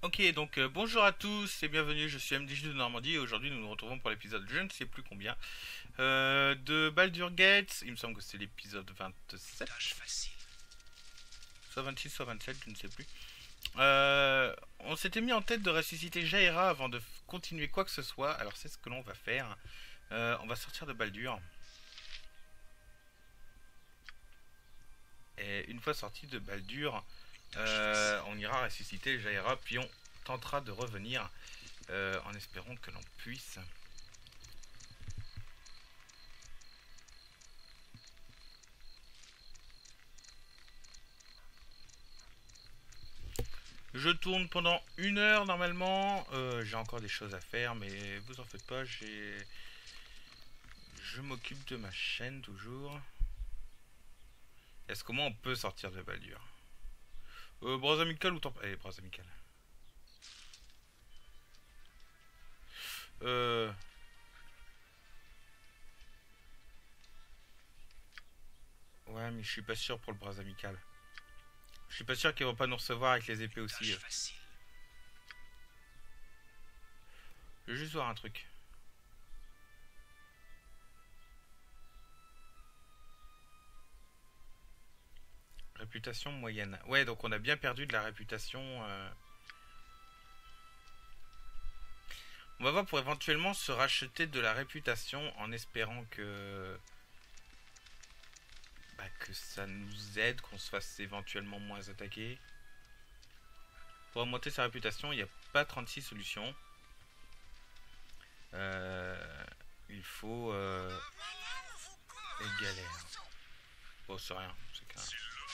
Ok, donc bonjour à tous et bienvenue, je suis MDJ de Normandie et aujourd'hui nous nous retrouvons pour l'épisode je ne sais plus combien de Baldur's Gate. Il me semble que c'est l'épisode 27, soit 26, soit 27, je ne sais plus. On s'était mis en tête de ressusciter Jaira avant de continuer quoi que ce soit, alors c'est ce que l'on va faire. On va sortir de Baldur et une fois sorti de Baldur, on ira ressusciter Jaira puis on tentera de revenir en espérant que l'on puisse. Je tourne pendant 1 heure normalement. J'ai encore des choses à faire, mais vous en faites pas. Je m'occupe de ma chaîne toujours. Est-ce comment on peut sortir de Baldur? Bras amical ou temp... Allez, bras amical. Euh... Ouais, mais je suis pas sûr pour le bras amical. Je suis pas sûr qu'ils vont pas nous recevoir avec les épées aussi. Je veux juste voir un truc. Réputation moyenne. Ouais, donc on a bien perdu de la réputation. On va voir pour éventuellement se racheter de la réputation en espérant que ça nous aide, qu'on se fasse éventuellement moins attaquer. Pour augmenter sa réputation, il n'y a pas 36 solutions. Euh, il faut les galères. Bon, c'est rien. C'est qu'un...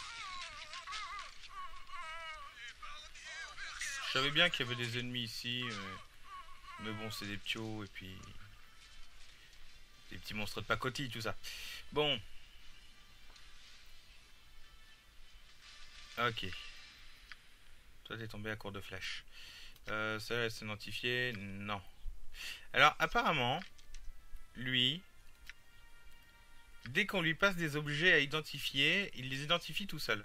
Je savais bien qu'il y avait des ennemis ici, mais bon, c'est des ptios et puis des petits monstres de pacotille, tout ça. Bon, ok. Toi, t'es tombé à court de flèche. Ça, c'est identifié. Non. Alors, apparemment, lui, dès qu'on lui passe des objets à identifier, il les identifie tout seul.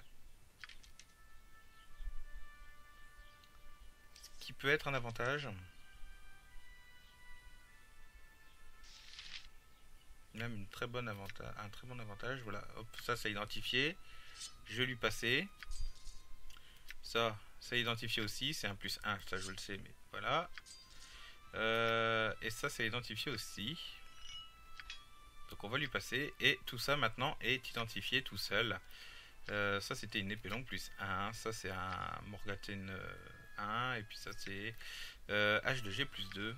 Ce qui peut être un avantage. Même une très bonne avantage, un très bon avantage. Voilà, hop, ça c'est identifié. Je vais lui passer. Ça identifié aussi. C'est un plus un, ça je le sais, mais voilà. Et ça c'est identifié aussi. Donc on va lui passer. Et tout ça maintenant est identifié tout seul. Ça c'était une épée longue plus un. Ça c'est un Morgaten 1. Et puis ça c'est H2G plus 2.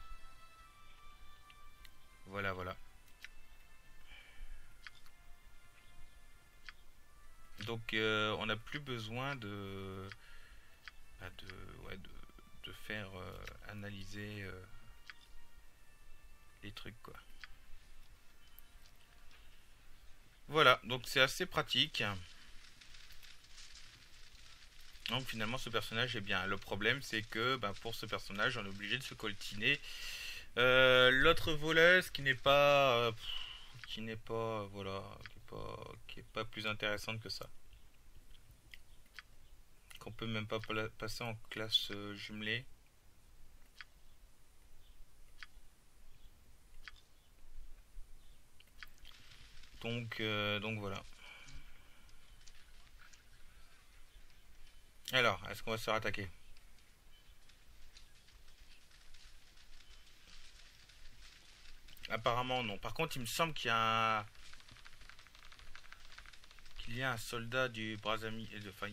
Voilà, voilà. Donc on n'a plus besoin bah, ouais, de faire analyser les trucs quoi. Voilà, donc c'est assez pratique. Donc finalement ce personnage est bien. Le problème c'est que bah, pour ce personnage on est obligé de se coltiner l'autre voleuse qui n'est pas voilà qui est pas plus intéressante que ça. Qu'on peut même pas passer en classe jumelée. Donc voilà. Alors, est-ce qu'on va se faire attaquer? Apparemment non. Par contre, il me semble qu'il y a un soldat du Brazami. Enfin,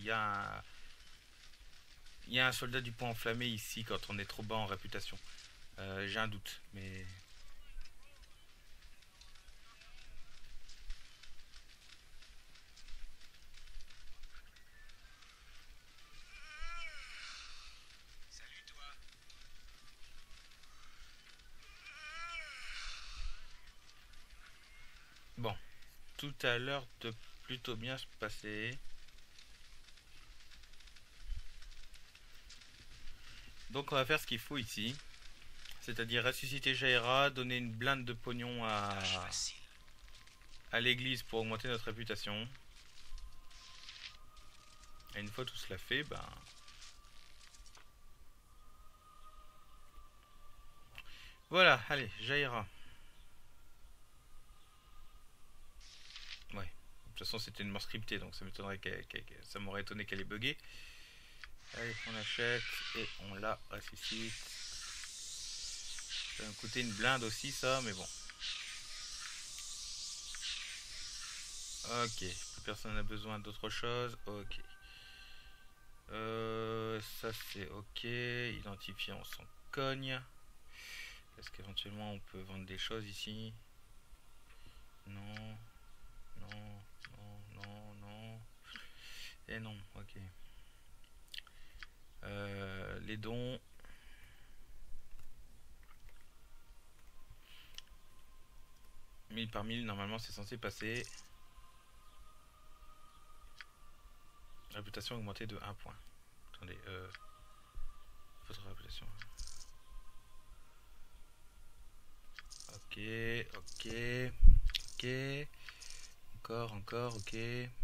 il y a un soldat du point enflammé ici quand on est trop bas en réputation. J'ai un doute, mais bon. Tout à l'heure de plutôt bien se passer. Donc on va faire ce qu'il faut ici. C'est-à-dire ressusciter Jaira, donner une blinde de pognon à l'église pour augmenter notre réputation. Et une fois tout cela fait, ben Voilà, allez, Jaira. Ouais. De toute façon, c'était une mort scriptée, donc ça m'étonnerait ça m'aurait étonné qu'elle ait bugué. Allez, on achète et on la ressuscite. Ça va me coûter une blinde aussi, ça, mais bon. Ok, plus personne n'a besoin d'autre chose. Ok. Ça c'est ok. Identifié, on s'en cogne. Est-ce qu'éventuellement on peut vendre des choses ici? Non. Non. Non. Non. Non. Et non, ok. Les dons. Mille par mille, normalement c'est censé passer. Réputation augmentée de 1 point. Attendez, votre réputation. Ok, ok, ok. Encore, ok.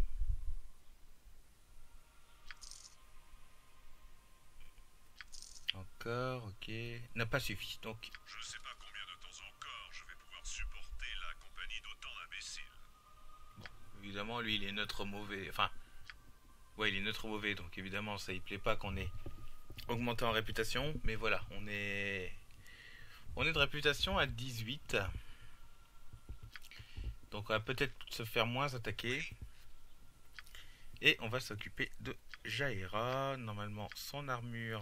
Encore, ok. N'a pas suffi, donc. Je sais pas combien de temps encore je vais pouvoir supporter la compagnie d'autant d'imbéciles. Bon, évidemment, lui, il est neutre mauvais. Enfin, ouais, il est neutre mauvais, donc évidemment, ça, il plaît pas qu'on ait augmenté en réputation. Mais voilà, on est de réputation à 18. Donc, on va peut-être se faire moins attaquer. Et on va s'occuper de Jaira. Normalement, son armure.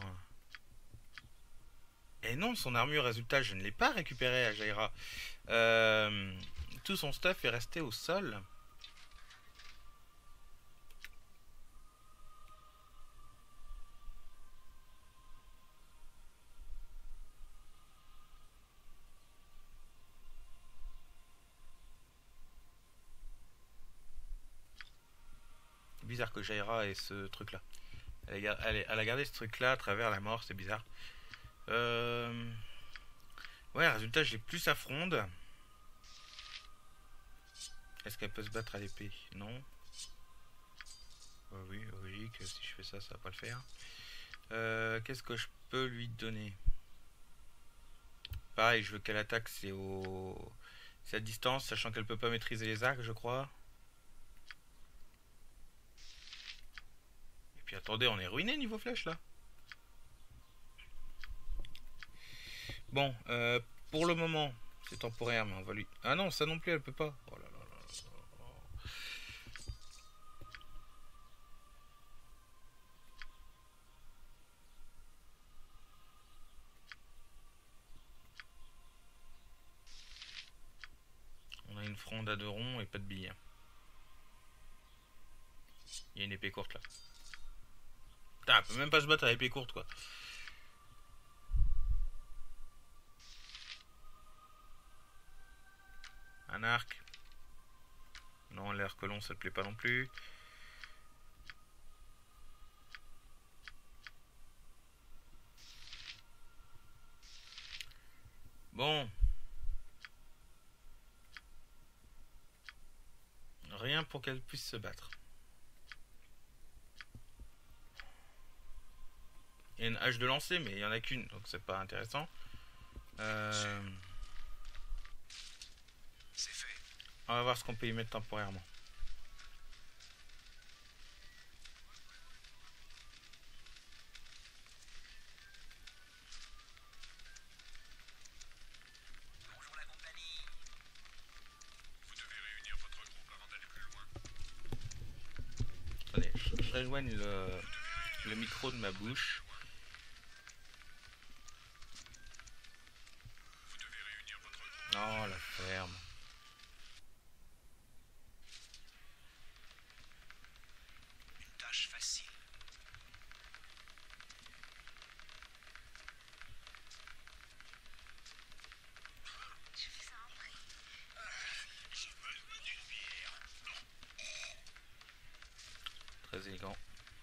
Et non, son armure, résultat, je ne l'ai pas récupérée à Jaira. Tout son stuff est resté au sol. Bizarre que Jaira ait ce truc là. Elle a gardé ce truc là à travers la mort, c'est bizarre. Ouais, résultat, j'ai plus sa fronde. Est-ce qu'elle peut se battre à l'épée? Non. Oui, logique, si je fais ça, ça va pas le faire. Qu'est-ce que je peux lui donner? Pareil, je veux qu'elle attaque, c'est à distance, sachant qu'elle peut pas maîtriser les arcs, je crois. Et puis attendez, on est ruiné niveau flèche là. Bon, pour le moment, c'est temporaire, mais on va lui. Ah non, ça non plus, elle peut pas. Oh là là là là. On a une fronde à 2 ronds et pas de billes. Il y a une épée courte là. Putain, elle peut même pas se battre à l'épée courte quoi. Un arc. Non, l'arc long ça te plaît pas non plus. Bon. Rien pour qu'elle puisse se battre. Il y a une hache de lancer, mais il y en a qu'une, donc c'est pas intéressant. C'est fait. On va voir ce qu'on peut y mettre temporairement. Bonjour la compagnie. Vous devez réunir votre groupe avant d'aller plus loin. Attendez, je réjoigne le micro de ma bouche. Vous devez réunir votre groupe. Oh, la ferme. Une tâche facile. Je fais ça en vrai. J'ai besoin d'une bière. Très élégant.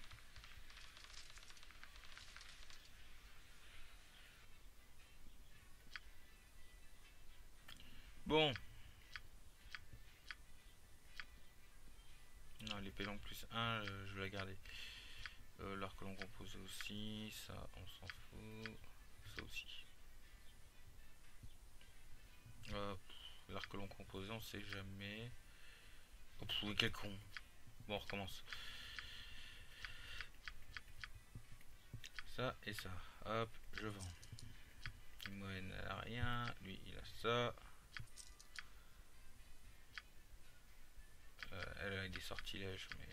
Bon. Non, l'épée longue plus 1, je vais la garder. L'arc que l'on compose aussi, ça on s'en fout. Ça aussi. que l'on composait, on sait jamais. Oh, pff, quel con. Bon, on recommence. Ça et ça. Hop, je vends. Moine n'a rien. Lui, il a ça. Elle a des sortilèges, mais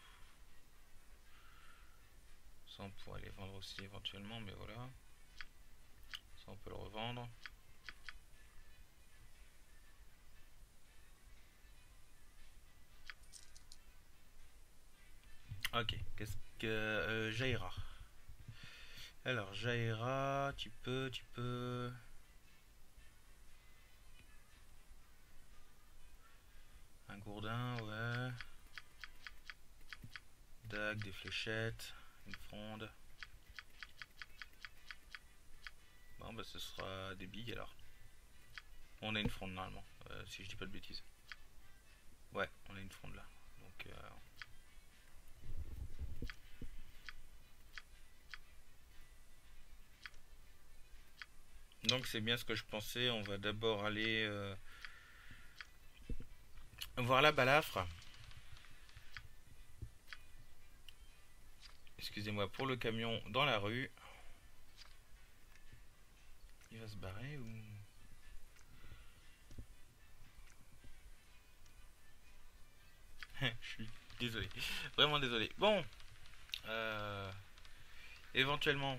ça on pourrait les vendre aussi éventuellement, mais voilà. Ça on peut le revendre. Ok, qu'est-ce que Jaira. Alors Jaira, tu peux. Un gourdin, ouais. Dague, des fléchettes, une fronde. Bon bah ce sera des billes alors. On a une fronde normalement, si je dis pas de bêtises. Ouais, on a une fronde là. Donc c'est bien ce que je pensais. On va d'abord aller voir la balafre. Excusez-moi pour le camion dans la rue. Il va se barrer ou... Je suis désolé. Vraiment désolé. Bon. Éventuellement.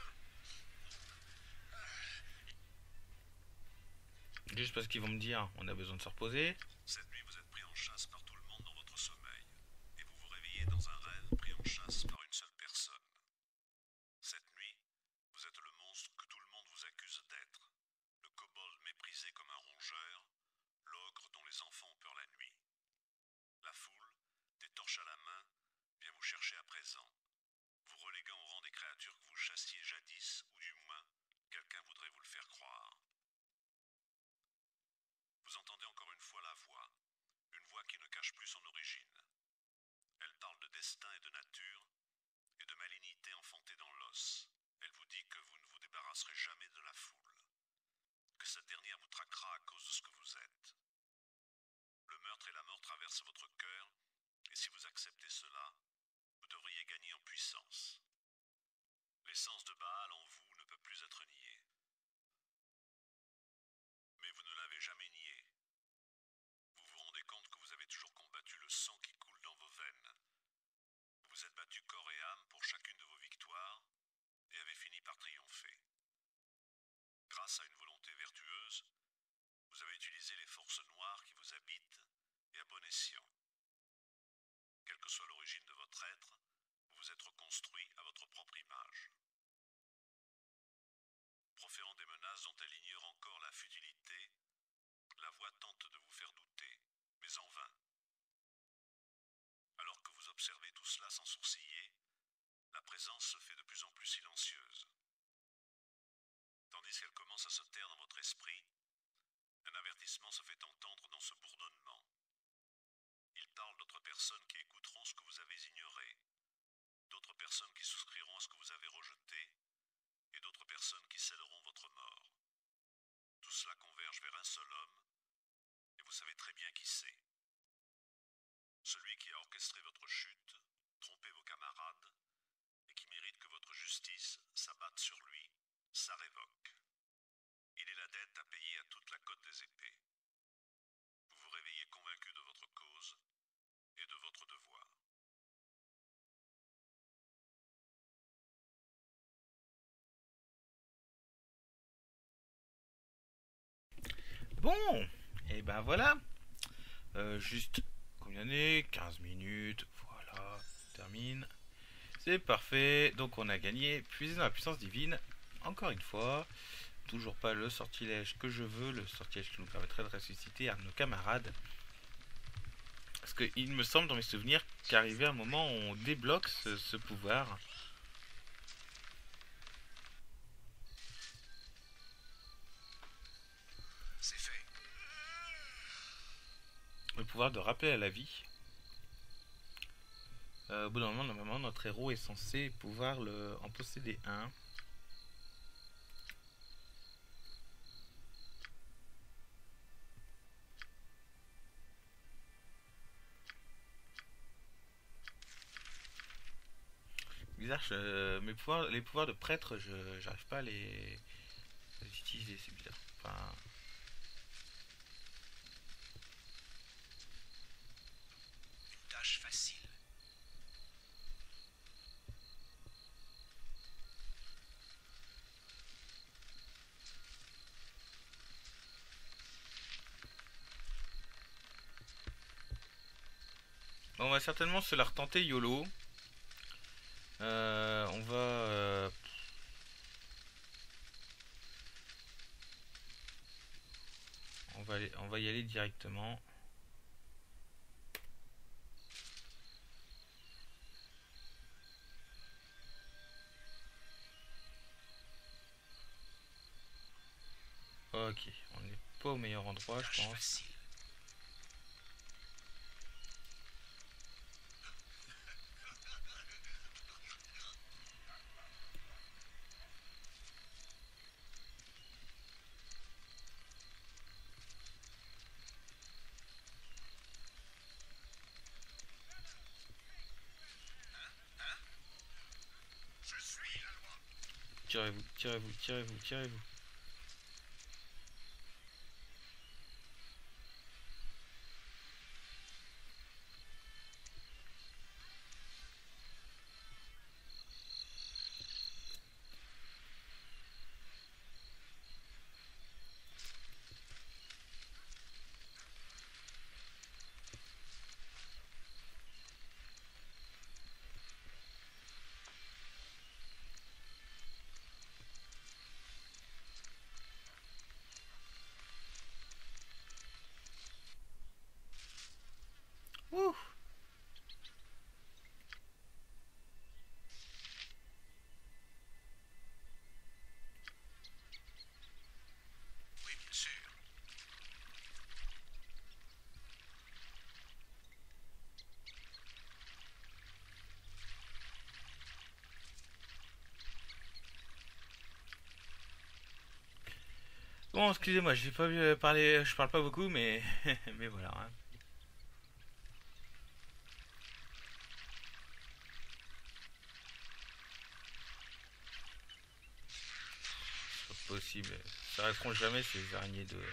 Juste parce qu'ils vont me dire on a besoin de se reposer. Cette nuit, vous êtes pris en chasse par tout le monde dans votre sommeil. Et vous vous réveillez dans un rêve pris en chasse par une seule personne. Cette nuit, vous êtes le monstre que tout le monde vous accuse d'être. Le kobold méprisé comme un rongeur. L'ogre dont les enfants ont peur la nuit. La foule, des torches à la main, vient vous chercher à présent. Vous reléguant au rang des créatures que vous chassiez jadis, ou du moins, quelqu'un voudrait vous le faire croire. Vous entendez encore une fois la une voix qui ne cache plus son origine. Elle parle de destin et de nature, et de malignité enfantée dans l'os. Elle vous dit que vous ne vous débarrasserez jamais de la foule, que cette dernière vous traquera à cause de ce que vous êtes. Le meurtre et la mort traversent votre cœur, et si vous acceptez cela, vous devriez gagner en puissance. L'essence de Baal en vous ne peut plus être niée. Mais vous ne l'avez jamais nié. Vous vous rendez compte que vous avez toujours combattu le sang qui coule dans vos veines. Vous vous êtes battu corps et âme pour chacune de vos victoires et avez fini par triompher. Grâce à une volonté vertueuse, vous avez utilisé les forces noires qui vous habitent et à bon escient. Quelle que soit l'origine de votre être, vous vous êtes reconstruit à votre propre image. Proférant des menaces dont elle ignore encore la futilité, la voix tente de vous faire douter, mais en vain. Alors que vous observez tout cela sans sourciller, la présence se fait de plus en plus silencieuse. Tandis qu'elle commence à se taire dans votre esprit, un avertissement se fait entendre dans ce bourdonnement. Il parle d'autres personnes qui écouteront ce que vous avez ignoré, d'autres personnes qui souscriront à ce que vous avez rejeté, et d'autres personnes qui scelleront votre mort. Tout cela converge vers un seul homme, et vous savez très bien qui c'est. Celui qui a orchestré votre chute, trompé vos camarades, et qui mérite que votre justice s'abatte sur lui, sa révoque. Il est la dette à payer à toute la côte des épées. Vous vous réveillez convaincu de votre cause et de votre devoir. Bon, et ben voilà. Juste combien d'années 15 minutes. Voilà, termine. C'est parfait. Donc on a gagné. Puiser dans la puissance divine. Encore une fois. Toujours pas le sortilège que je veux. Le sortilège qui nous permettrait de ressusciter un de nos camarades. Parce qu'il me semble dans mes souvenirs qu'arrivé un moment où on débloque ce pouvoir. C'est fait. Le pouvoir de rappeler à la vie. Au bout d'un moment, normalement, notre héros est censé pouvoir en posséder un. bizarre, les pouvoirs de prêtre, j'arrive pas à les utiliser, c'est bizarre. Enfin, Une tâche facile. on va certainement se la retenter YOLO. On va... on va y aller directement. Ok, on n'est pas au meilleur endroit, je Tâche pense. facile. Je suis la loi. Tirez-vous, tirez-vous, tirez-vous, tirez-vous. Ouh. Oui, bien sûr. Bon, excusez-moi, j'ai pas parler, je parle pas beaucoup, mais mais voilà. Hein. C'est pas possible. Ça répond jamais ces araignées de.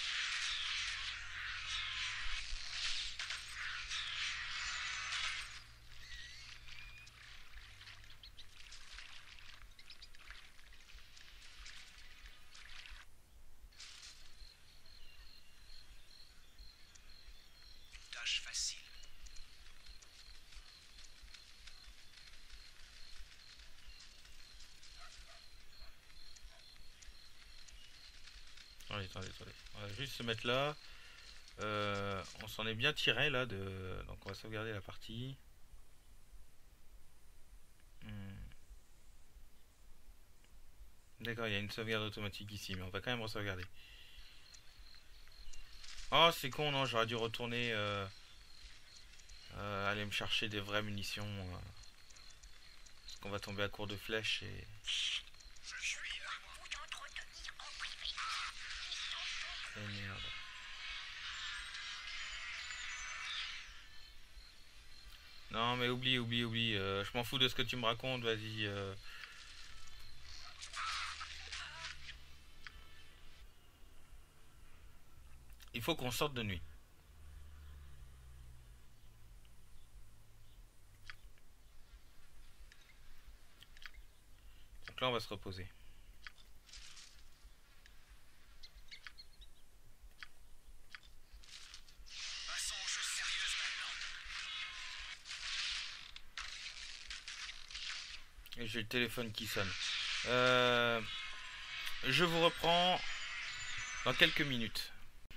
Une tâche facile. Attendez, attendez, attendez. On va juste se mettre là. On s'en est bien tiré là de. Donc on va sauvegarder la partie. Hmm. D'accord, il y a une sauvegarde automatique ici, mais on va quand même re-sauvegarder. Oh, c'est con, non, j'aurais dû retourner aller me chercher des vraies munitions. Parce qu'on va tomber à court de flèches et. Je suis la loi. Et merde. Non, mais oublie, oublie, oublie. Je m'en fous de ce que tu me racontes, vas-y. Il faut qu'on sorte de nuit. Donc là, on va se reposer. Passons aux choses sérieuses maintenant. Et j'ai le téléphone qui sonne. Je vous reprends dans quelques minutes.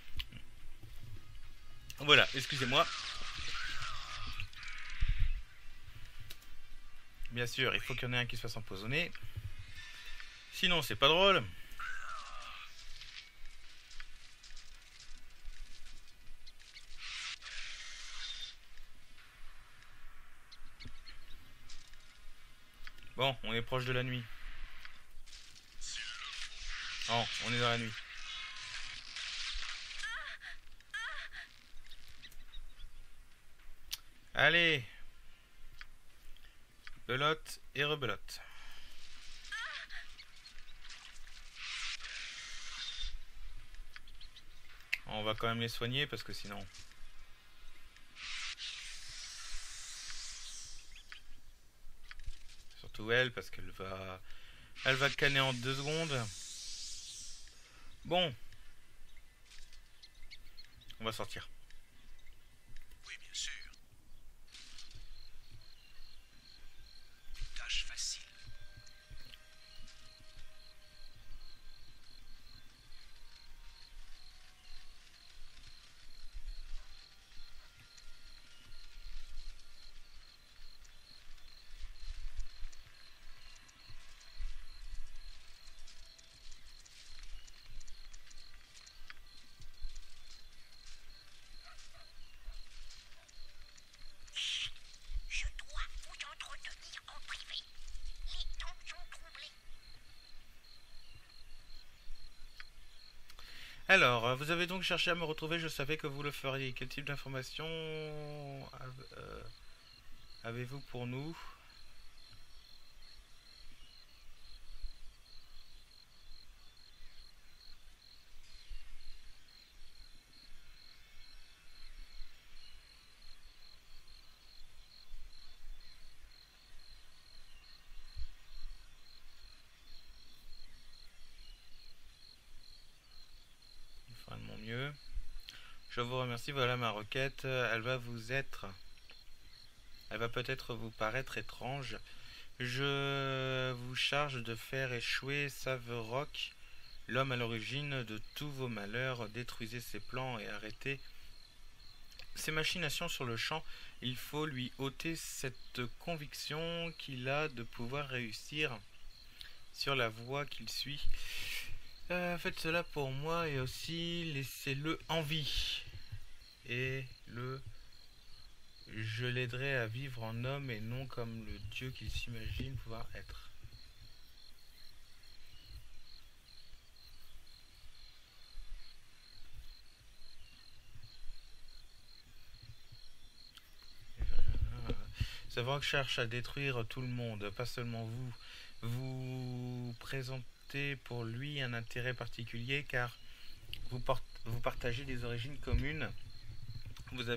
Voilà, excusez-moi. Bien sûr, il faut qu'il y en ait un qui se fasse empoisonner. Sinon, c'est pas drôle. Bon, on est proche de la nuit. Non, on est dans la nuit. Allez. Belote et rebelote. On va quand même les soigner parce que sinon... Surtout elle parce qu'elle va... Elle va canner en 2 secondes. Bon. On va sortir. Oui, bien sûr. Une tâche facile. Je dois vous entretenir en privé. Les temps sont troublés. Alors, vous avez donc cherché à me retrouver, je savais que vous le feriez. Quel type d'informations avez-vous pour nous? Je ferai de mon mieux. Je vous remercie, voilà ma requête. Elle va peut-être vous paraître étrange. Je vous charge de faire échouer Saverock, l'homme à l'origine de tous vos malheurs. Détruisez ses plans et arrêtez ses machinations sur le champ. Il faut lui ôter cette conviction qu'il a de pouvoir réussir sur la voie qu'il suit. Faites cela pour moi et aussi laissez-le en vie. Et je l'aiderai à vivre en homme et non comme le dieu qu'il s'imagine pouvoir être. Savoir que cherche à détruire tout le monde, pas seulement vous. Vous présentez pour lui un intérêt particulier car vous partagez des origines communes. Vous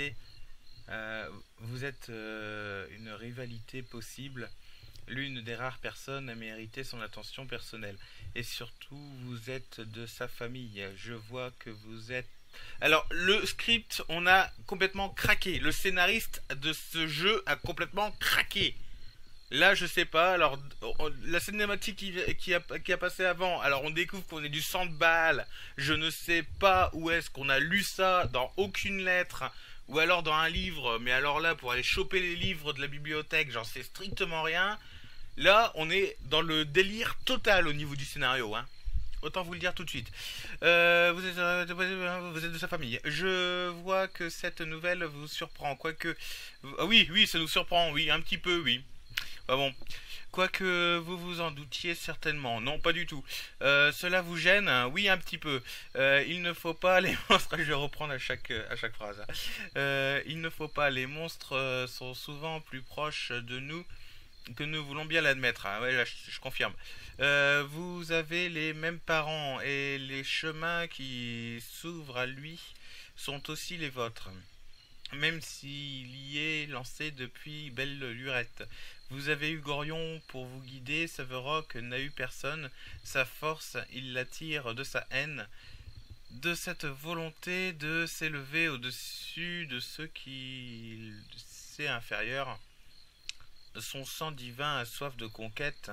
êtes une rivalité possible. L'une des rares personnes à mériter son attention personnelle. Et surtout, vous êtes de sa famille. Je vois que vous êtes... Alors, le script, on a complètement craqué. Le scénariste de ce jeu a complètement craqué. Là, je sais pas. Alors, la cinématique qui a passé avant. Alors, on découvre qu'on est du sang de balle. Je ne sais pas où est-ce qu'on a lu ça. Dans aucune lettre. Ou alors dans un livre. Mais alors là, pour aller choper les livres de la bibliothèque, j'en sais strictement rien. Là, on est dans le délire total au niveau du scénario, hein. Autant vous le dire tout de suite. Vous êtes de sa famille. Je vois que cette nouvelle vous surprend. Quoique... Oui, oui, ça nous surprend. Oui, un petit peu, oui. Bah bon. Quoique vous vous en doutiez certainement. Non, pas du tout. Cela vous gêne? Oui, un petit peu. Il ne faut pas les monstres... Je vais reprendre à chaque phrase. Il ne faut pas... Les monstres sont souvent plus proches de nous que nous voulons bien l'admettre. Hein. Ouais, là, je confirme. Vous avez les mêmes parents et les chemins qui s'ouvrent à lui sont aussi les vôtres. Même s'il y est lancé depuis belle lurette. Vous avez eu Gorion pour vous guider, Saverock n'a eu personne. Sa force, il l'attire de sa haine, de cette volonté de s'élever au-dessus de ceux qui c'est inférieur. Son sang divin a soif de conquête.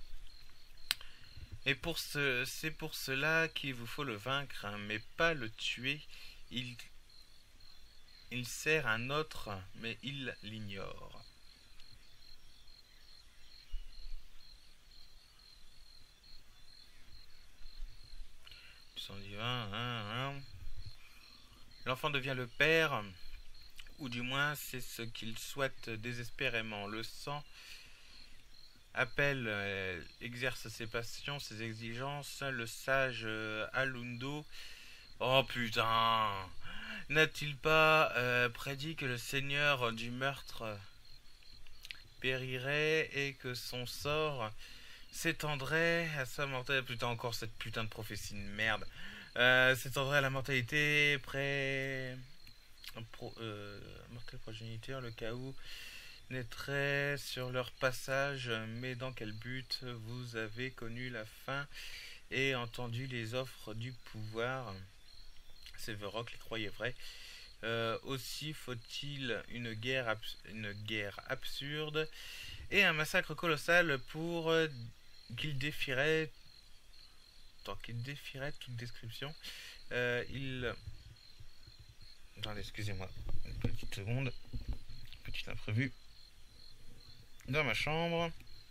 Et c'est pour cela qu'il vous faut le vaincre, hein, mais pas le tuer. Il sert un autre, mais il l'ignore. Sang divin, hein. L'enfant devient le père, ou du moins c'est ce qu'il souhaite désespérément. Le sang appelle, exerce ses passions, ses exigences. Le sage Alundo... Oh putain! N'a-t-il pas prédit que le seigneur du meurtre périrait et que son sort s'étendrait à sa mortalité. Putain, encore cette putain de prophétie de merde. S'étendrait à la mortalité mortel progéniteur, le cas où naîtrait sur leur passage. Mais dans quel but? Vous avez connu la fin et entendu les offres du pouvoir. Sévérok les croyait vrais. Aussi faut-il une guerre absurde et un massacre colossal pour qu'il défierait toute description. Attendez, excusez-moi, une petite seconde, petit imprévu dans ma chambre.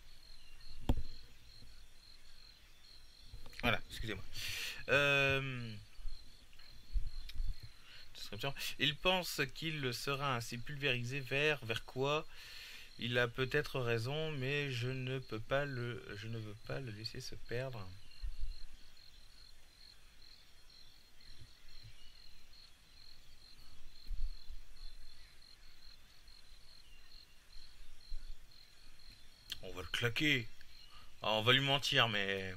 Voilà, excusez-moi. Description. Il pense qu'il sera ainsi pulvérisé vers quoi? Il a peut-être raison, mais je ne veux pas le laisser se perdre. On va le claquer. Ah, on va lui mentir, mais...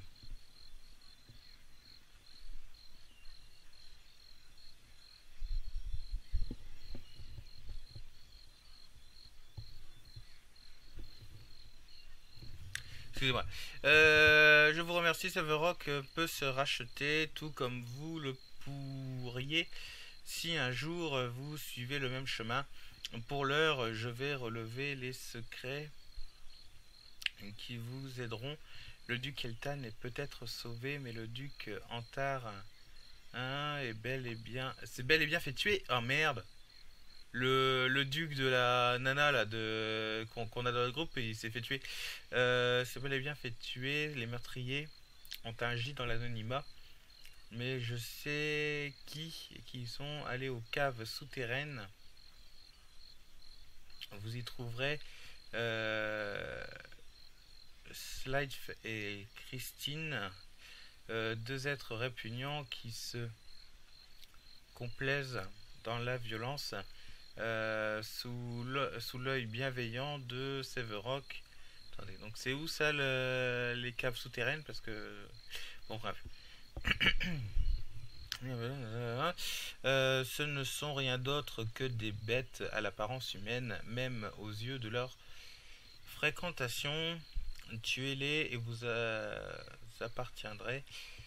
Excusez-moi. Je vous remercie, Sévérok peut se racheter tout comme vous le pourriez si un jour vous suivez le même chemin. Pour l'heure, je vais relever les secrets qui vous aideront. Le duc Eltan est peut-être sauvé, mais le duc Antar s'est bel et bien fait tuer. Oh merde! Le duc de la nana là qu'on a dans le groupe, il s'est fait tuer. C'est bel et bien fait tuer. Les meurtriers ont agi dans l'anonymat, mais je sais qui sont allés aux caves souterraines. Vous y trouverez Slife et Christine, deux êtres répugnants qui se complaisent dans la violence. Sous l'œil bienveillant de Sévérok. Attendez, donc c'est où ça les caves souterraines? Parce que... Bon, bref. Ce ne sont rien d'autre que des bêtes à l'apparence humaine, même aux yeux de leur fréquentation. Tuez-les et vous appartiendrez.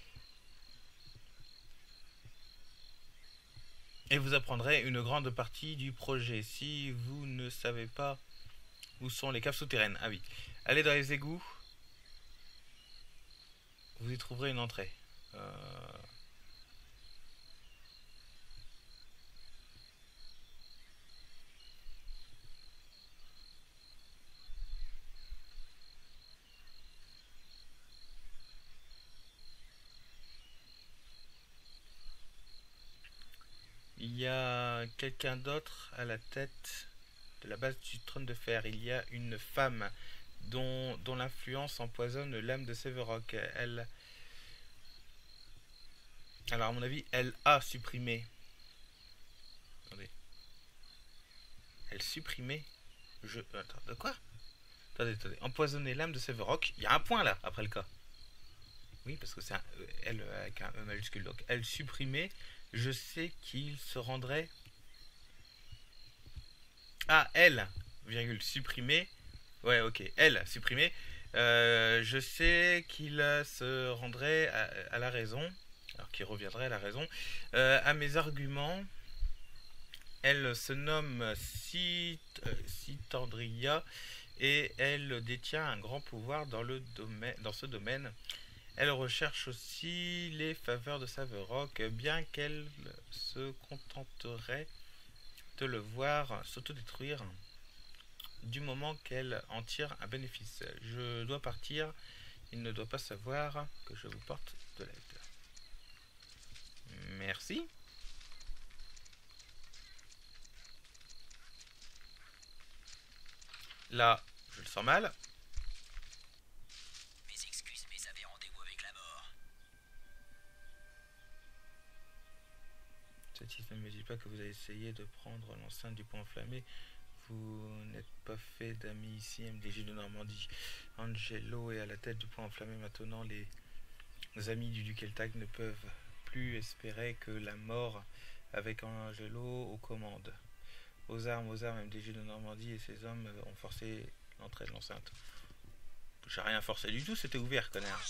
Et vous apprendrez une grande partie du projet. Si vous ne savez pas où sont les caves souterraines, ah oui, allez dans les égouts, vous y trouverez une entrée. Il y a quelqu'un d'autre à la tête de la base du trône de fer. Il y a une femme dont l'influence empoisonne l'âme de Sévérok. Alors à mon avis, elle a supprimé. Attendez. Elle supprimait. Attends, de quoi? Attendez. Empoisonner l'âme de Sévérok. Il y a un point là après le cas. Oui, parce que c'est un elle avec un E majuscule. Donc elle supprimait. Je sais qu'il se rendrait. Ah, elle, virgule, supprimée. Ouais, ok, elle, supprimée. Je sais qu'il se rendrait à la raison. Alors qu'il reviendrait à la raison. À mes arguments. Elle se nomme Citandria et elle détient un grand pouvoir dans ce domaine. Elle recherche aussi les faveurs de Sévérok, bien qu'elle se contenterait de le voir s'autodétruire du moment qu'elle en tire un bénéfice. Je dois partir, il ne doit pas savoir que je vous porte de l'aide. Merci. Là, je le sens mal. Mes excuses, mais j'avais rendez-vous avec la mort. Cette ne me dit pas que vous avez essayé de prendre l'enceinte du pont enflammé. Vous n'êtes pas fait d'amis ici, MDG de Normandie. Angelo est à la tête du point enflammé maintenant. Les amis du duc Eltag ne peuvent plus espérer que la mort avec Angelo aux commandes. Aux armes, MDG de Normandie et ses hommes ont forcé l'entrée de l'enceinte. J'ai rien forcé du tout, c'était ouvert, connard.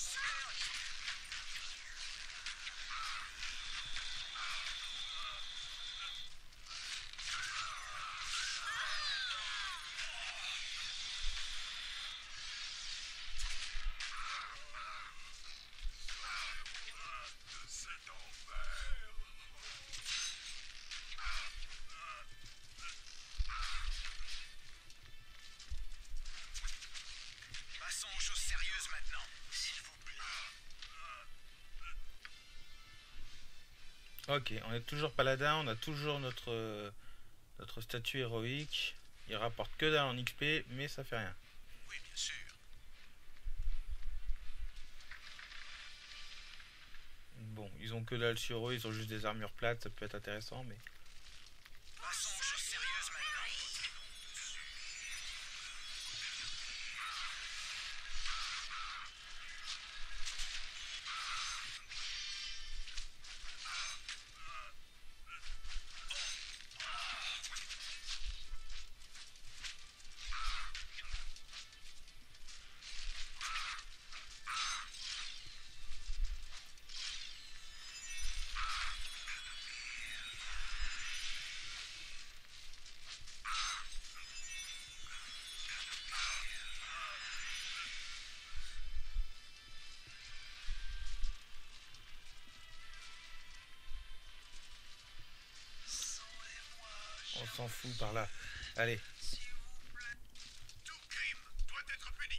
Passons aux choses sérieuses maintenant, s'il vous plaît. Ok, on est toujours paladin, on a toujours notre statut héroïque. Il rapporte que dalle en XP, mais ça fait rien. Oui, bien sûr. Bon, ils ont que dalle sur eux, ils ont juste des armures plates, ça peut être intéressant, mais... Passons aux choses sérieuses maintenant. On s'en fout par là. Allez. S'il vous plaît. Tout crime doit être puni.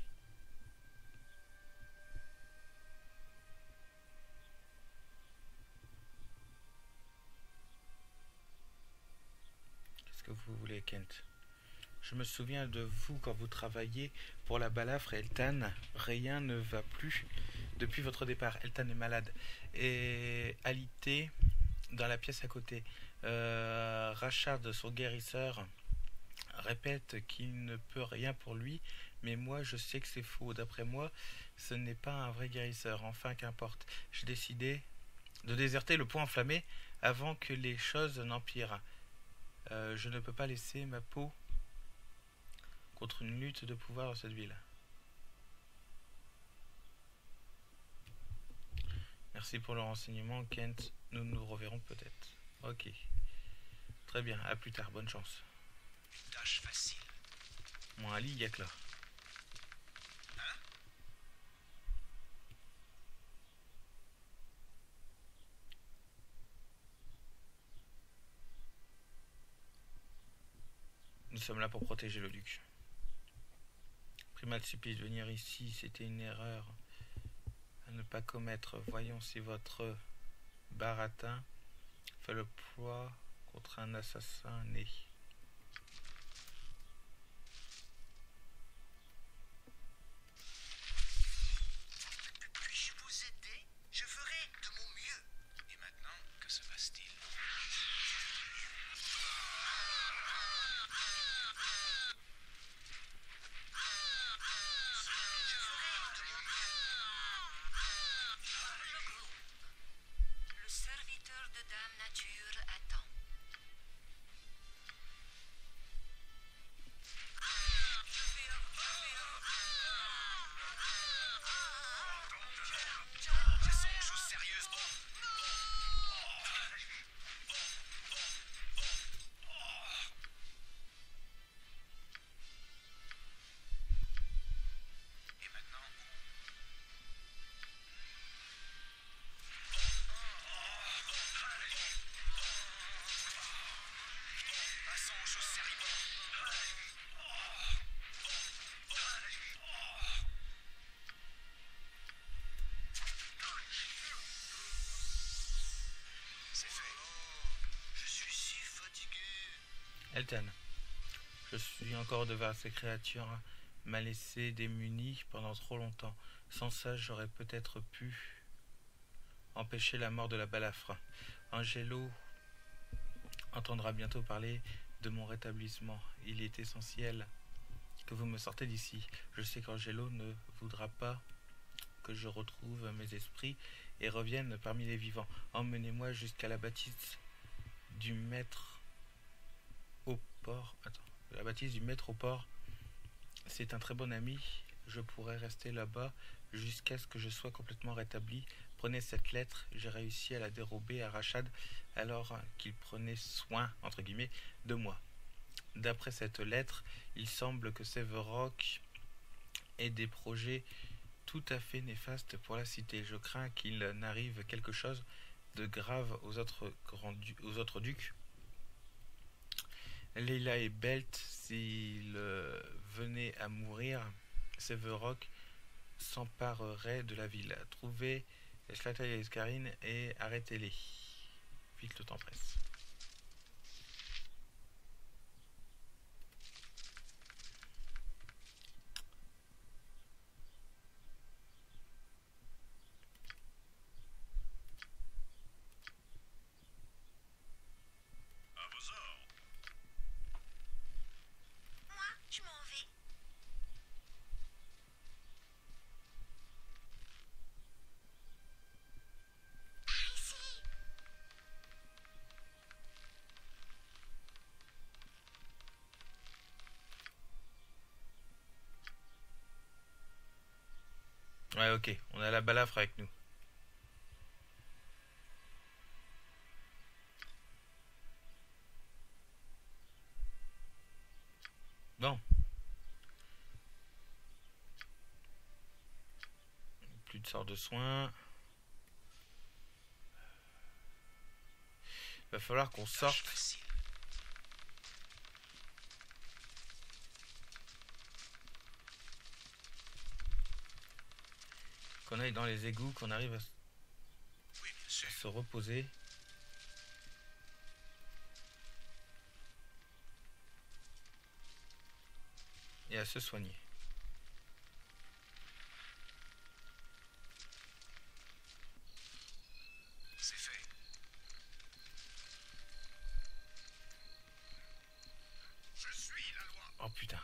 Qu'est-ce que vous voulez, Kent? Je me souviens de vous quand vous travailliez pour la balafre et Eltan. Rien ne va plus depuis votre départ. Eltan est malade. Et alité dans la pièce à côté. Rachard, son guérisseur, répète qu'il ne peut rien pour lui, mais moi je sais que c'est faux. D'après moi, ce n'est pas un vrai guérisseur. Enfin, qu'importe. J'ai décidé de déserter le point enflammé avant que les choses n'empirent. Je ne peux pas laisser ma peau contre une lutte de pouvoir dans cette ville. Merci pour le renseignement, Kent. Nous nous reverrons peut-être. Ok. Très bien, à plus tard, bonne chance. Une tâche facile. Moi, Ali, y'a que là. Hein? Nous sommes là pour protéger le duc. Primal supplice de venir ici, c'était une erreur à ne pas commettre. Voyons si votre baratin fait le poids contre un assassin né. Puis-je vous aider? Je ferai de mon mieux. Et maintenant, que se passe-t-il? Le serviteur de Dame Nature attend. Passons aux choses sérieuses. Et maintenant, passons aux choses sérieuses. C'est fait. Je suis si fatigué. Eltan, je suis encore devant ces créatures m'a laissé démuni pendant trop longtemps. Sans ça, j'aurais peut-être pu empêcher la mort de la balafre. Angelo entendra bientôt parler de mon rétablissement. Il est essentiel que vous me sortez d'ici. Je sais qu'Angelo ne voudra pas que je retrouve mes esprits et revienne parmi les vivants. Emmenez-moi jusqu'à la bâtisse du maître au port. Attends, la bâtisse du maître au port. C'est un très bon ami. Je pourrais rester là-bas jusqu'à ce que je sois complètement rétabli. Prenez cette lettre. J'ai réussi à la dérober à Rachad alors qu'il prenait soin, entre guillemets, de moi. D'après cette lettre, il semble que Severrock ait des projets tout à fait néfastes pour la cité. Je crains qu'il n'arrive quelque chose de grave aux autres ducs. Leila et Belt, s'ils venaient à mourir, Severrock s'emparerait de la ville. Trouvez Slata et Escarine et arrêtez-les. Vite, le temps presse. À vos ordres. Moi, je m'en vais. Par ici. Ouais, ok, on a la balafre avec nous. Bon. Plus de sort de soins. Va falloir qu'on sorte. Facile. Qu'on aille dans les égouts, qu'on arrive Oui, bien sûr. se reposer. Et à se soigner. C'est fait. Je suis la loi. Oh putain.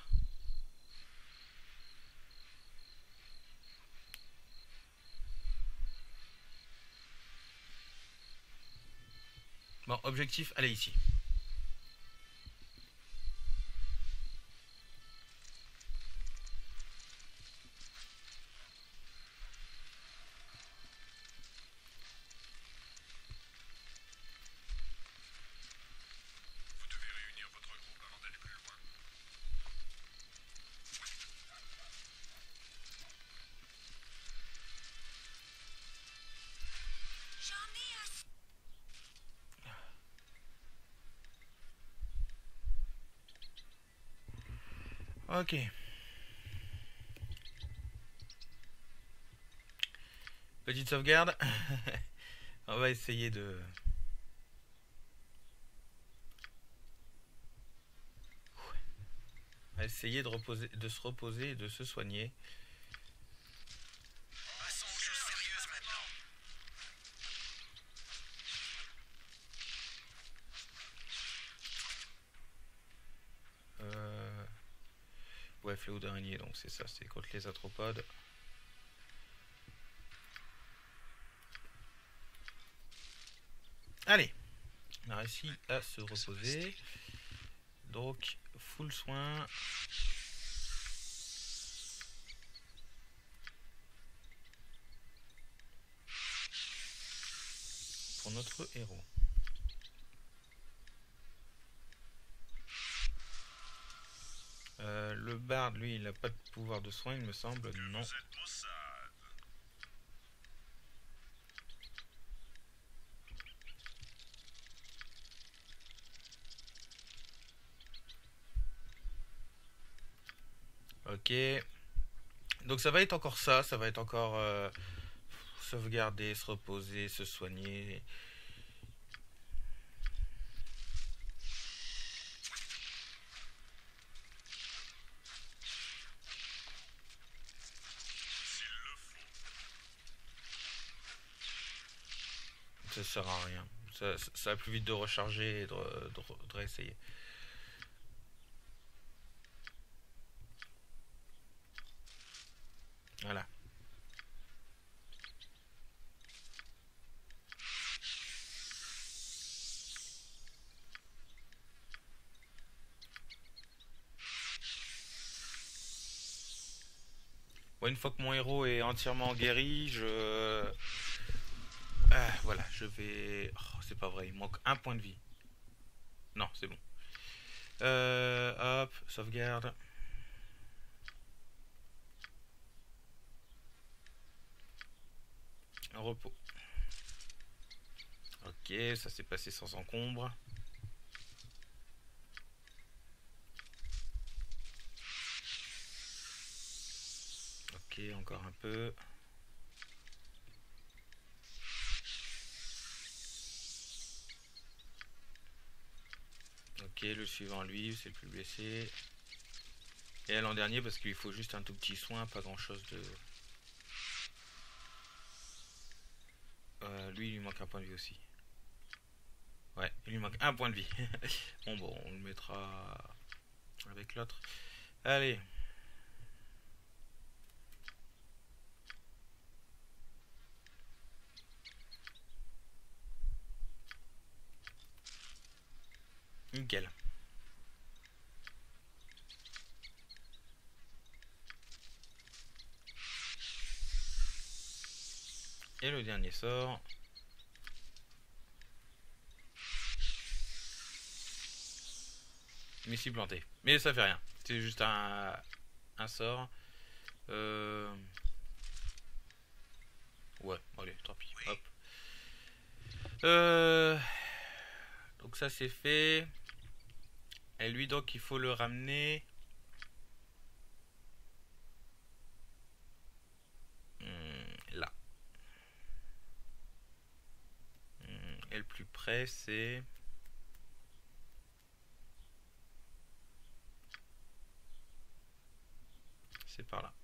Bon, objectif, allez ici. Vous devez réunir votre groupe avant d'aller plus loin. J'en ai assez. Ok. Petite sauvegarde. On va essayer de... On va essayer de se reposer et de se soigner. Passons aux choses sérieuses maintenant. Ouais, fléau d'araignée, donc c'est ça, c'est contre les arthropodes. Allez, on a réussi à se reposer. Donc, full soin. Pour notre héros. Le barde, lui, il n'a pas de pouvoir de soin, il me semble. Non. Vous êtes maussade. Ok. Donc ça va être encore ça va être encore sauvegarder, se reposer, se soigner. S'il le faut. Ça sert à rien. Ça va plus vite de recharger et de réessayer. Bon, une fois que mon héros est entièrement guéri, voilà, je vais... Oh, c'est pas vrai, il manque un point de vie. Non, c'est bon. Hop, sauvegarde. Repos. Ok, ça s'est passé sans encombre. Ok, encore un peu. Ok, le suivant lui, c'est le plus blessé. Et l'an dernier parce qu'il faut juste un tout petit soin, pas grand chose de... lui, il lui manque un point de vie aussi. Ouais, il lui manque un point de vie. Bon, on le mettra avec l'autre. Allez. Nickel. Et le dernier sort. Mais si planté. Mais ça fait rien. C'est juste un sort. Ouais, allez, tant pis. Hop. Donc ça c'est fait. Et lui donc il faut le ramener. Là. Et le plus près c'est... C'est par là.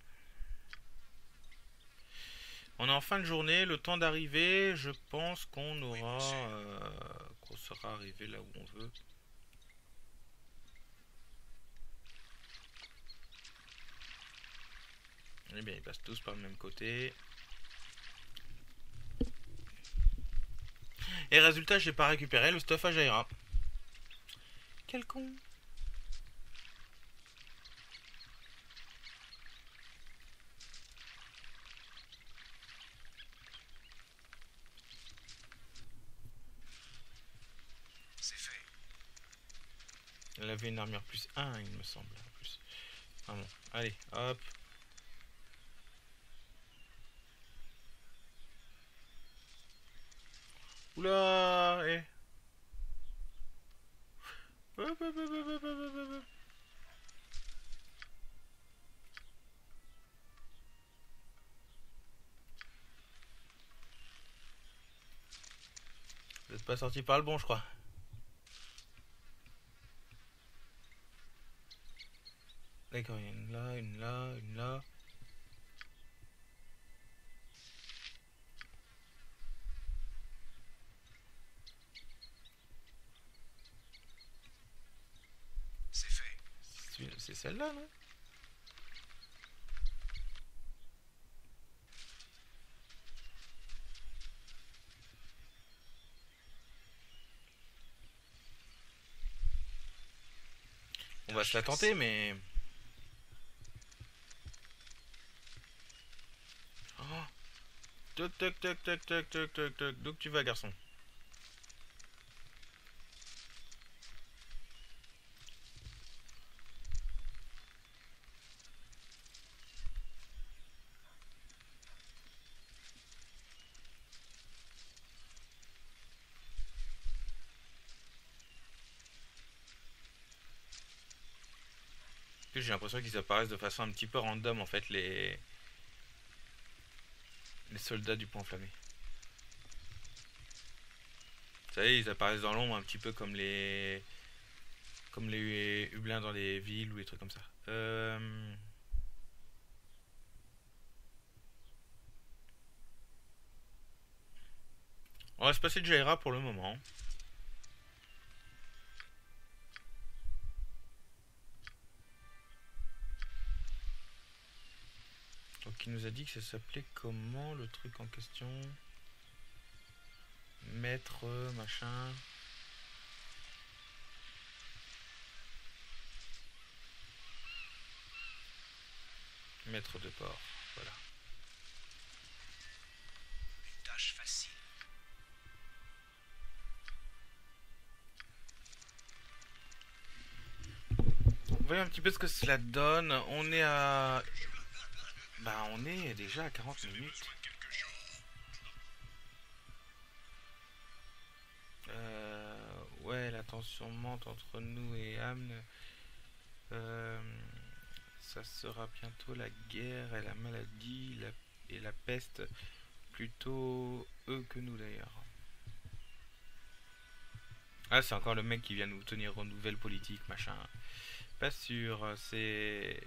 On est en fin de journée, le temps d'arriver, je pense qu'on aura... qu'on sera arrivé là où on veut. Eh bien, ils passent tous par le même côté. Et résultat, j'ai pas récupéré le stuff à Jaira. Quel con. C'est fait. Elle avait une armure plus 1, il me semble. Plus. Ah bon, allez, hop. Oula, eh. Hop, hop, hop, hop, hop, hop, hop. Vous n'êtes pas sorti par le bon, je crois. D'accord, il y a une là, une là, une là. C'est fait. C'est celle-là, non? On va se la tenter, mais... Oh. Toc, toc, toc, toc, toc, toc, toc, toc. D'où que tu vas, garçon? J'ai l'impression qu'ils apparaissent de façon un petit peu random, en fait, les soldats du point enflammé. Vous savez, ils apparaissent dans l'ombre un petit peu comme les Hublins dans les villes ou les trucs comme ça. On va se passer de Jaira pour le moment. Donc il nous a dit que ça s'appelait comment le truc en question? Maître machin. Maître de port. Voilà. Une tâche facile. Voyons un petit peu ce que cela donne. On est à... Bah on est déjà à 40 minutes. Ouais, la tension monte entre nous et Amn. Ça sera bientôt la guerre et la maladie et la peste. Plutôt eux que nous d'ailleurs. Ah, c'est encore le mec qui vient nous tenir aux nouvelles politiques, machin. Pas sûr, c'est...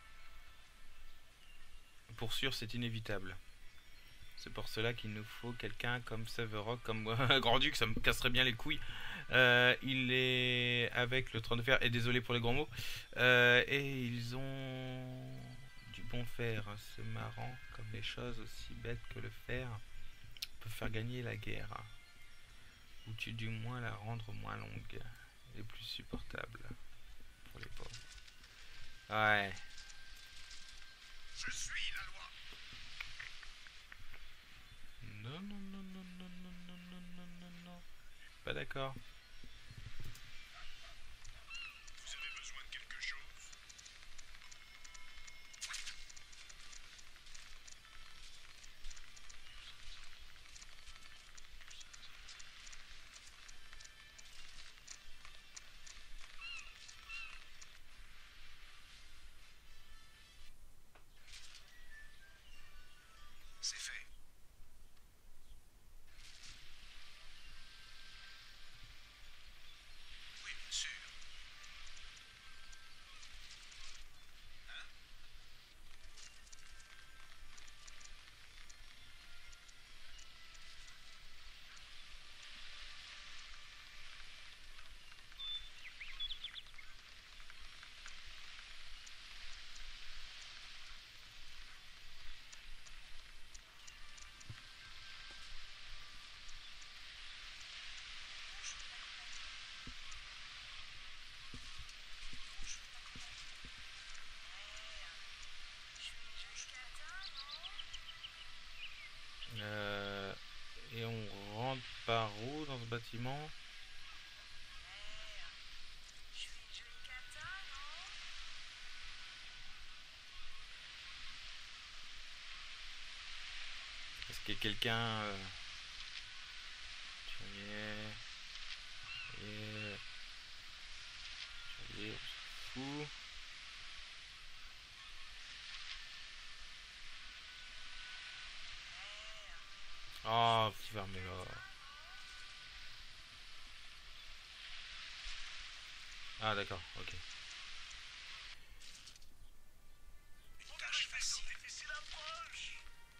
Pour sûr, c'est inévitable. C'est pour cela qu'il nous faut quelqu'un comme Severok, comme Grand-Duc, ça me casserait bien les couilles. Il est avec le trône de fer, et désolé pour les grands mots, et ils ont du bon fer. C'est marrant comme les choses aussi bêtes que le fer peuvent faire gagner la guerre. Ou tu du moins la rendre moins longue et plus supportable pour les pauvres. Ouais. Je suis la loi. Non, non, non, non, non, non, non, non, non, non, non. Pas d'accord. Vous avez besoin de quelque chose? C'est fait. Oui, bien sûr. Hein? Et on rentre par où dans ce bâtiment? Est-ce qu'il y a quelqu'un on s'en fout. Oh, fermez-la. Ah, d'accord, ok. Une tâche facile. Difficile approche.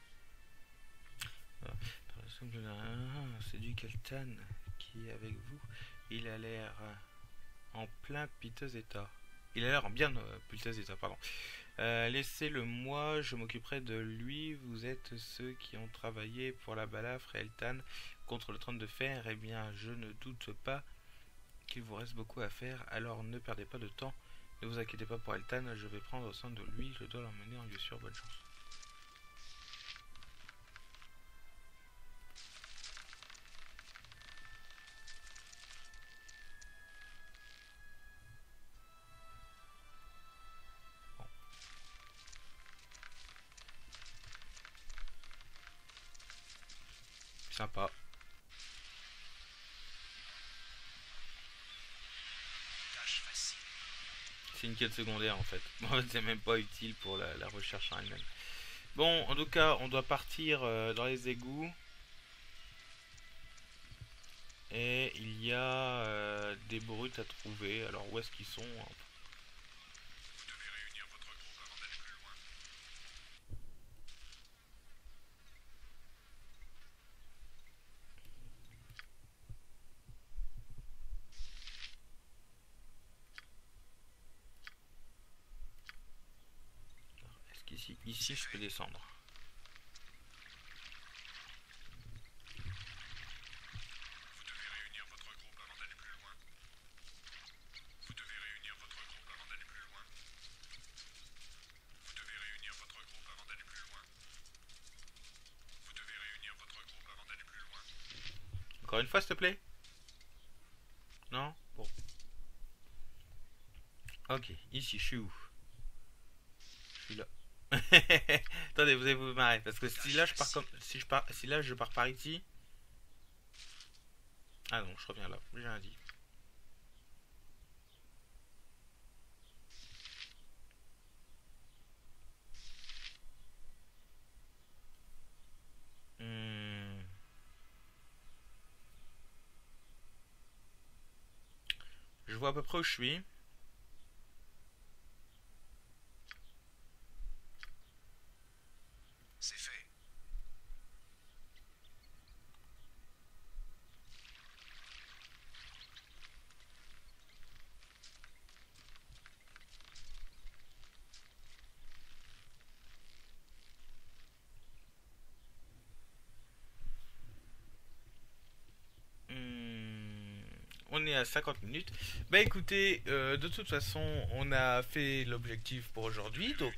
Par exemple, c'est du Keltan qui est avec vous. Il a l'air en plein piteux état. Il a l'air en bien piteux état, pardon. Laissez-le moi, je m'occuperai de lui. Vous êtes ceux qui ont travaillé pour la balafre et Eltan contre le trône de fer. Eh bien, je ne doute pas qu'il vous reste beaucoup à faire, alors ne perdez pas de temps. Ne vous inquiétez pas pour Eltan, je vais prendre soin de lui, je dois l'emmener en lieu sûr, bonne chance. Bon. Sympa. Tâche facile. C'est une quête secondaire en fait. En fait, c'est même pas utile pour la recherche en elle-même. Bon, en tout cas, on doit partir dans les égouts. Et il y a des brutes à trouver. Alors, où est-ce qu'ils sont? Vous devez réunir votre groupe avant d'aller plus loin. Est-ce qu'ici, ici, je peux descendre? Vous devez réunir votre groupe avant d'aller plus loin. Vous devez réunir votre groupe avant d'aller plus loin. Vous devez réunir votre groupe avant d'aller plus loin. Encore une fois, s'il te plaît. Non? Bon. Ok, ici, je suis où? Je suis là. Attendez, vous allez vous marrer. Parce que si là, je pars comme... Si là, je pars par ici... Ah non, je reviens là. J'ai rien dit. Je vois à peu près où je suis. C'est fait. On est à 50 minutes. Bah écoutez, de toute façon, on a fait l'objectif pour aujourd'hui, donc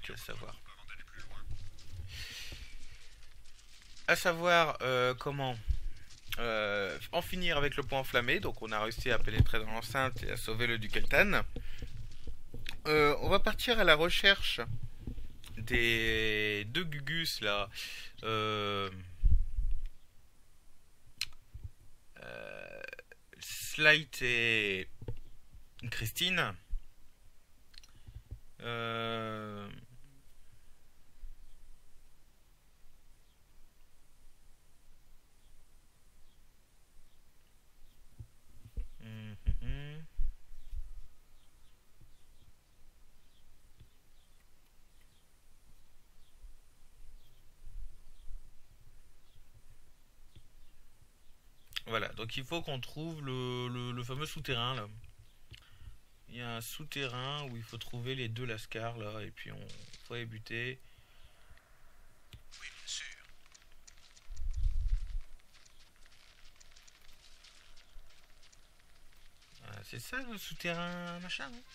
à savoir comment en finir avec le pont enflammé. Donc on a réussi à pénétrer dans l'enceinte et à sauver le duc Eltan. On va partir à la recherche des deux Gugus là. Slight et Christine. Voilà, donc il faut qu'on trouve le fameux souterrain là. Il y a un souterrain où il faut trouver les deux lascars là, et puis on faut les buter. Oui, bien sûr. Voilà, c'est ça le souterrain machin, hein.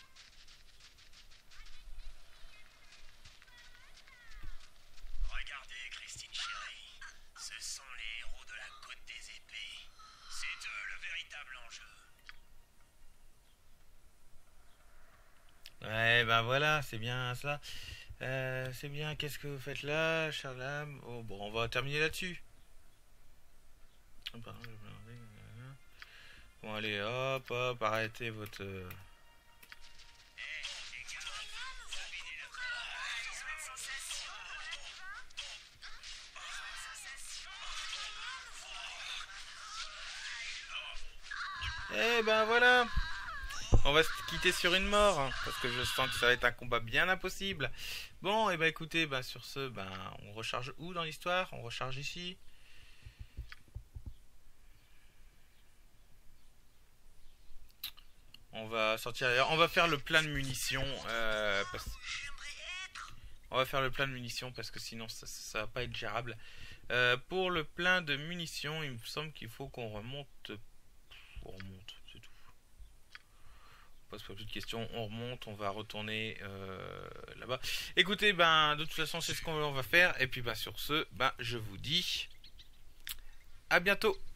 Regardez, Christine chérie. Ce sont les héros de la côte des épées. C'est eux le véritable enjeu. Ouais, ben voilà, c'est bien ça. C'est bien, qu'est-ce que vous faites là, Charlam? Oh, bon, on va terminer là-dessus. Bon, allez, hop, hop, arrêtez votre... Eh ben voilà. On va se quitter sur une mort, hein, parce que je sens que ça va être un combat bien impossible. Bon, et ben écoutez, ben sur ce, ben on recharge où dans l'histoire? On recharge ici. On va sortir d'ailleurs. On va faire le plein de munitions. On va faire le plein de munitions parce que sinon ça va pas être gérable. Pour le plein de munitions, il me semble qu'il faut qu'on remonte. On remonte, c'est tout. On pose pas plus de questions. On remonte, on va retourner là-bas. Écoutez, ben de toute façon c'est ce qu'on va faire. Et puis ben sur ce, ben je vous dis à bientôt.